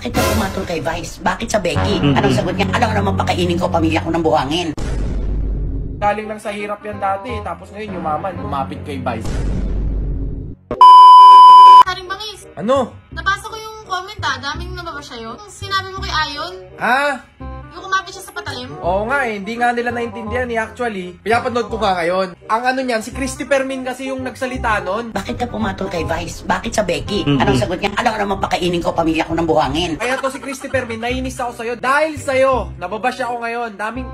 Bakit ka pumatol kay Vice? Bakit sa Becky? Anong sagot niya? Alam ko naman pakainin ko pamilya ko ng buhangin. Galing lang sa hirap yan dati, tapos ngayon yumaman, lumapit kay Vice. Haring Bangis, Ano? nabasa ko yung comment daming nababasa yun. Yung sinabi mo kay Ayon, Ah? yung kumapit siya sa patalim. Oo nga eh, hindi nga nila naintindihan eh. Actually, pinapanood ko nga ngayon. Ang ano niyan, si Christopher Min kasi yung nagsalita nun. Bakit ka pumatol kay Vice? Bakit sa Becky? Anong sagot niya? Alam ko naman pakainin ko pamilya ko ng buhangin. Kaya to si Christopher Min, nainis ako sa'yo. Dahil sa'yo, nababash ako ngayon. Daming...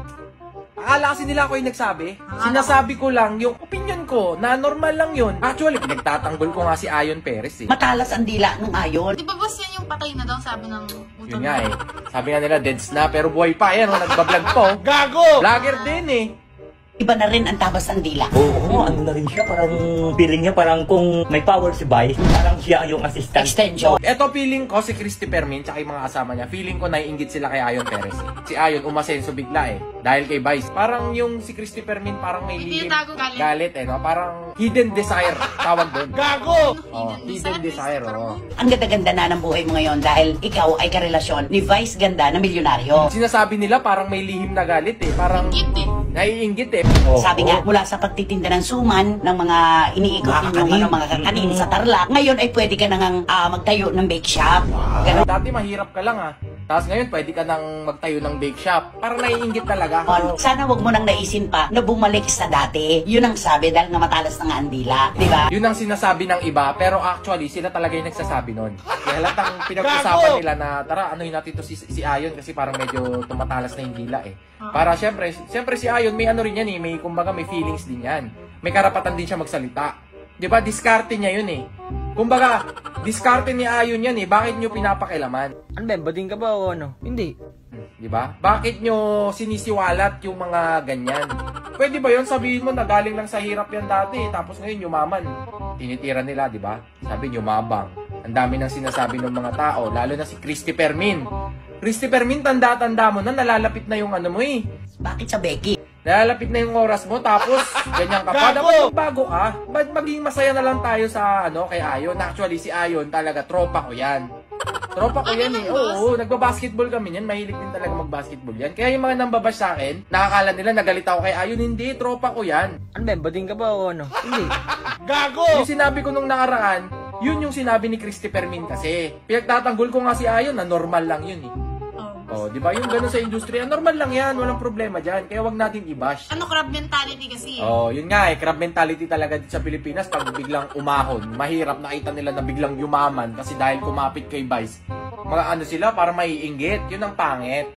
Akala kasi nila ako yung nagsabi. Sinasabi ko lang yung opinion ko na normal lang yun. Actually, pinagtatanggol ko nga si Ayon Perez eh. Matalas ang dila nung Ayon. Di ba boss yan yung patay na daw, sabi ng utang? Yun nga eh. Sabi nga nila, deads na, pero buhay pa. Ayan, nagbablog po. Gago! Vlogger din eh. Iba na rin ang tabas ng dila. Oo, ano na rin siya, parang feeling niya parang kung may power si Vice, parang siya yung assistant. Extension. Eto feeling ko si Christopher Min tsaka yung mga kasama niya, feeling ko naiinggit sila kay Ayon Perez eh. Si Ayon umasenso bigla eh, dahil kay Vice. Parang yung si Christopher Min parang may Hindi lihim tago galit. galit eh, no? Parang hidden desire, tawag doon. Gago! Oh, hidden desire, oh. Ang ganda-ganda na ng buhay mo ngayon dahil ikaw ay karelasyon ni Vice Ganda na milyonaryo. Sinasabi nila parang may lihim na galit eh, parang Ingit eh. naiinggit eh. Oo. Sabi nga, mula sa pagtitinda ng suman, ng mga iniikot ninyong mga kakanin sa Tarlac, ngayon ay pwede ka nang magtayo ng bake shop. Ganun. Dati mahirap ka lang ah. Tapos ngayon pwede ka nang magtayo ng bake shop. Parang naiinggit talaga. Sana wag mo nang naisin pa na bumalik sa dati. Yun ang sabi dahil nga matalas na nga ang dila. Di ba? Yun ang sinasabi ng iba, pero actually, sila talaga yung nagsasabi nun. Kaya halatang pinag-usapan nila na, tara, anuhin natin to si Ayon kasi parang medyo tumatalas na yung dila eh. Para syempre si Ayon, may ano rin yan eh, may kumbaga may feelings din yan. May karapatan din siya magsalita. Di ba? Diskarte niya yun eh. Kumbaga, diskarte ni Ayon yan eh. Bakit nyo pinapakilaman? Ano ba, bading ka ba o ano? Hindi. Di ba? Bakit nyo sinisiwalat yung mga ganyan? Pwede ba yun? Sabihin mo na galing lang sa hirap yan dati, tapos ngayon yumaman. Tinitira nila, di ba? Sabi nyo, mabang. Ang dami nang sinasabi ng mga tao, lalo na si Christopher Min. Christopher Min, tanda-tanda mo na, nalalapit na yung ano mo eh. Bakit sa Becky? Nalalapit na yung oras mo, tapos ganyan ka pa. Dapat magbago ka. Ba't maging masaya na lang tayo sa ano kay Ayon? Actually, si Ayon talaga, tropa ko yan. Tropa ko yan eh. Oo, nagbabasketball kami yan. Mahilig din talaga magbasketball yan. Kaya yung mga nambabash sa akin, nakakala nila nagalit ako kay Ayon. Hindi, tropa ko yan. Ano ba, bading ka ba o ano? Hindi. Yung sinabi ko nung nakaraan, yun yung sinabi ni Christopher Min kasi. Pinagtatanggol ko nga si Ayon na normal lang yun eh. Oh, di ba? Yung gano'n sa industriya, normal lang yan. Walang problema dyan. Kaya wag natin i-bash. Ano, crab mentality kasi. Oh, yun nga eh. Crab mentality talaga dito sa Pilipinas. Pag biglang umahon, mahirap nakita nila na biglang yumaman kasi dahil kumapit kay Vice. Mga ano sila, para maiinggit. Yun ang pangit.